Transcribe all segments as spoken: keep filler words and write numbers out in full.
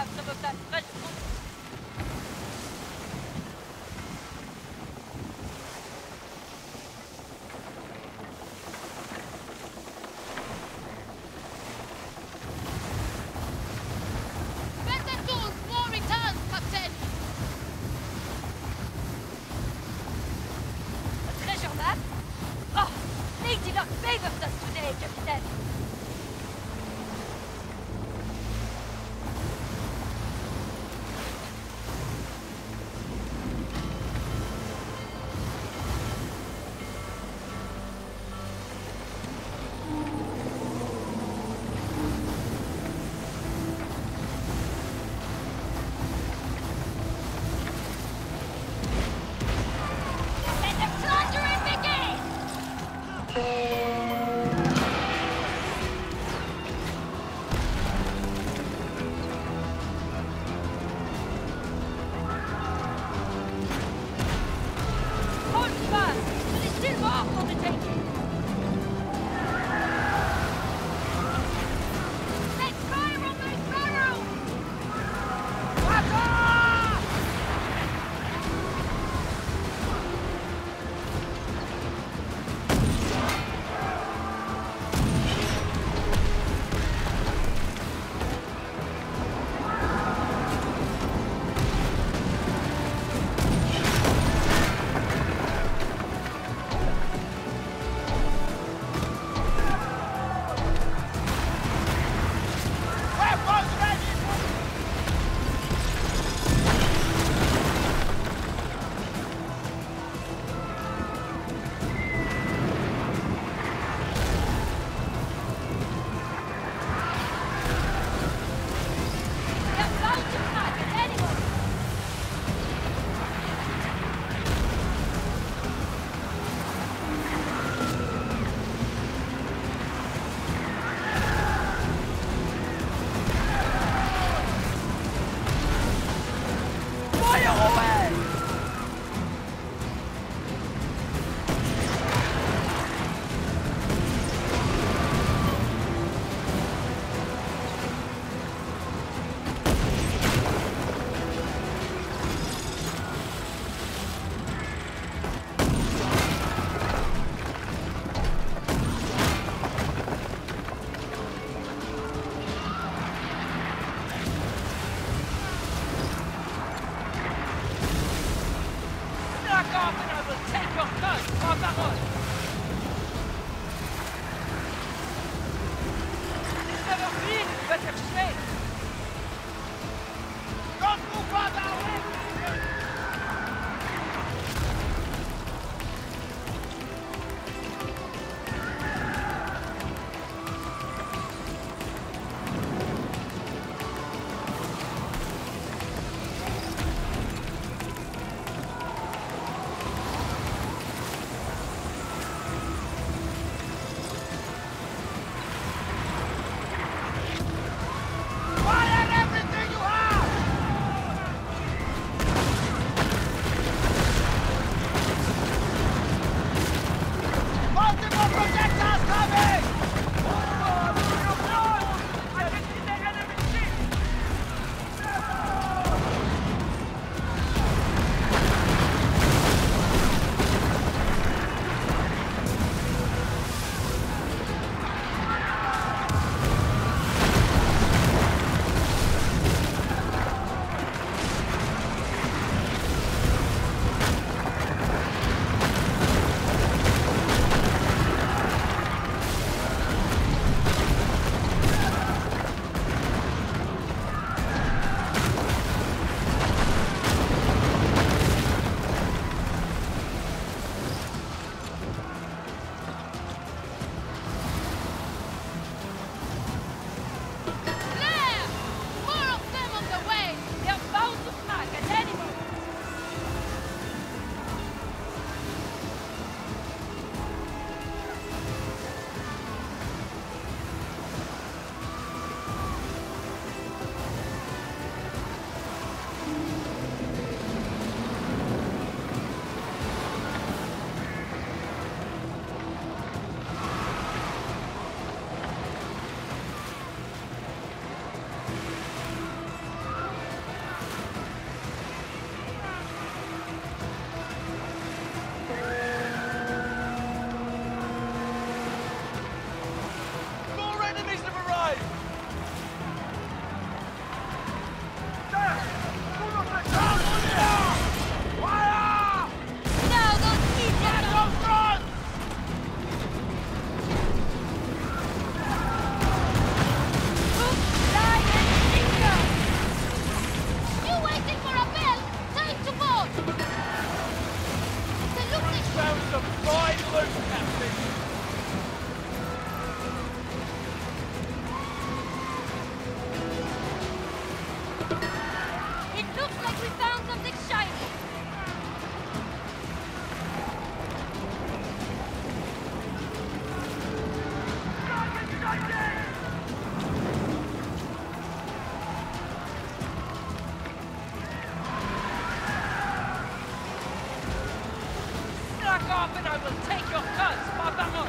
have some of that fresh fruit. It looks like we found something shiny. Slack off and I will take your guns, Barbaron!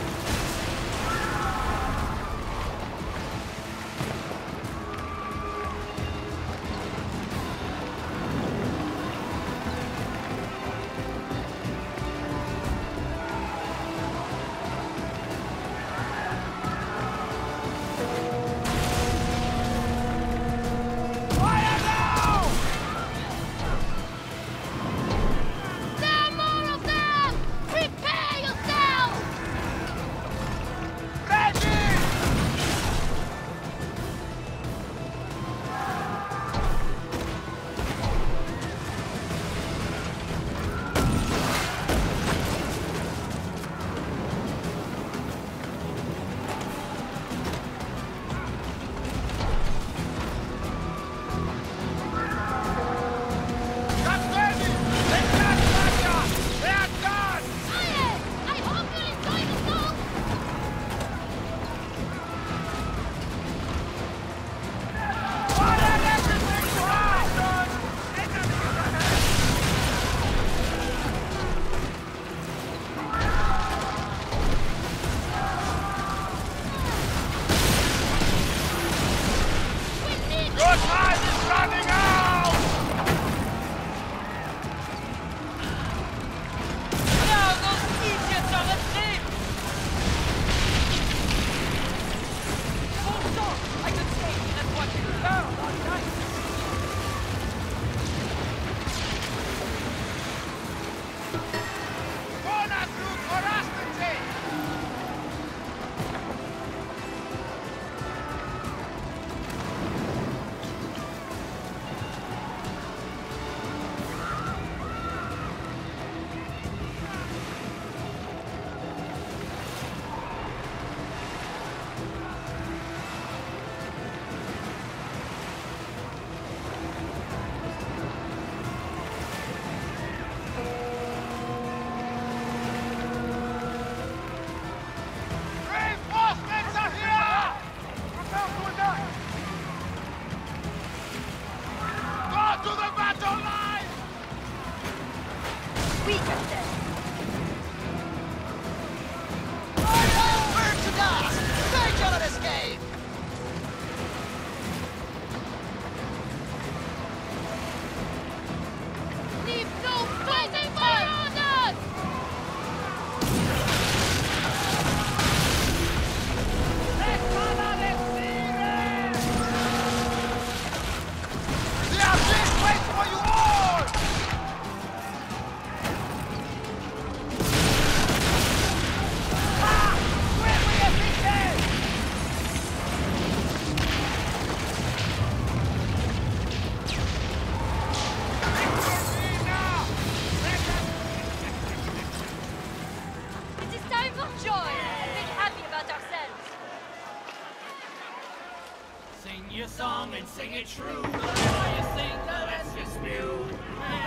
Your song and sing it true. The more you sing, the less you spew.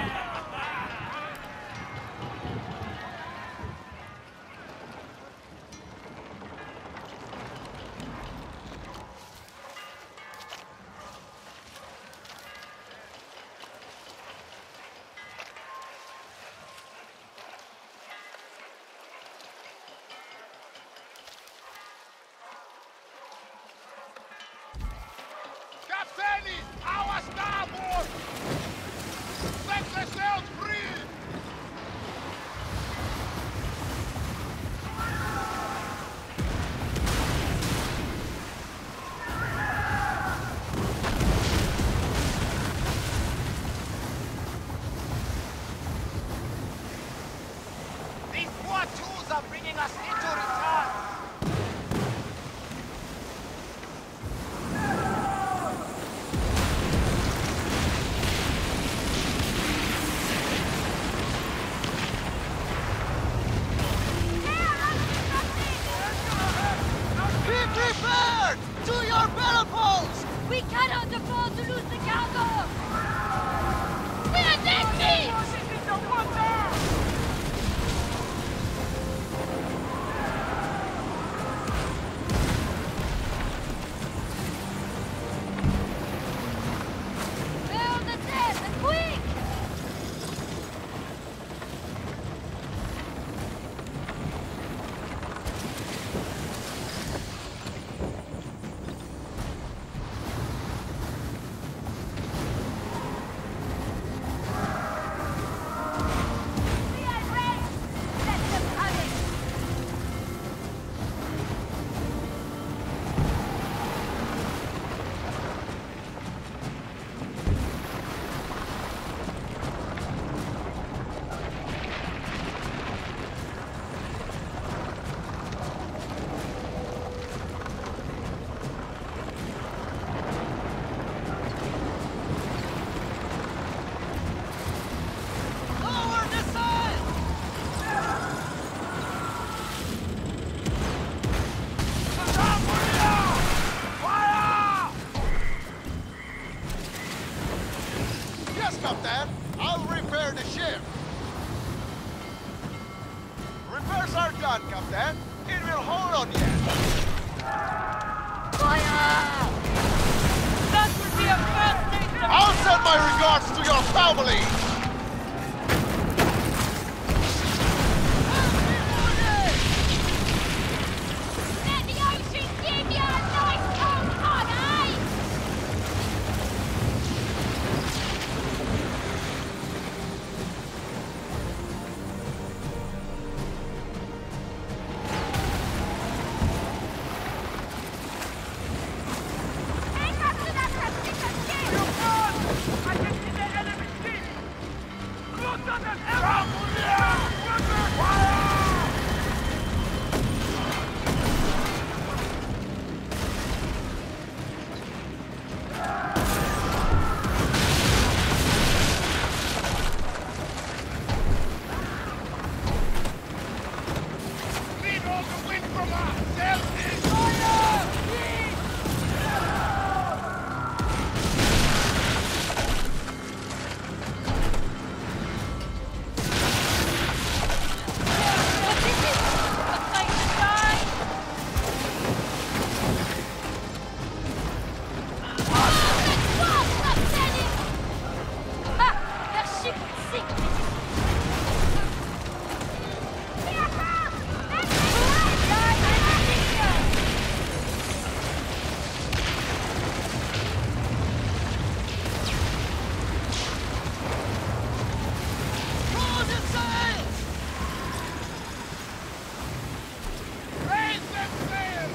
Captain! Our starboard! Set the sails free! These poor tools are bringing us into return! We cannot afford to lose the cargo! Yes, Captain. I'll repair the ship. Repairs are done, Captain. It will hold on yet. Fire! That would be a first thing to... I'll send my regards to your family. Let the ocean give you a nice cold hug, eh? Hang up to that suspicious ship! I can see the enemy ship! Lieutenant Evans! Need all the wind from us. Help me. What is it? A place to die? Raise them sails.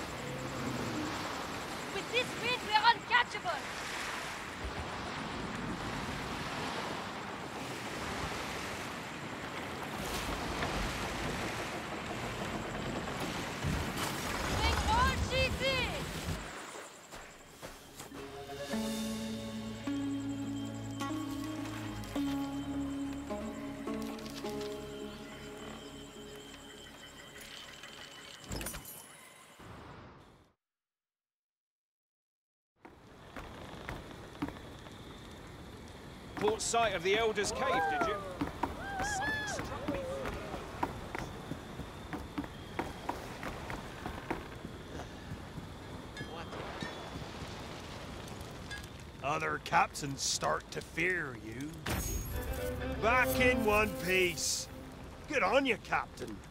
With this wind, we're uncatchable! Bring all sheets in! Caught sight of the Elder's Cave, did you? Something struck me. Other captains start to fear you. Back in one piece. Good on you, Captain.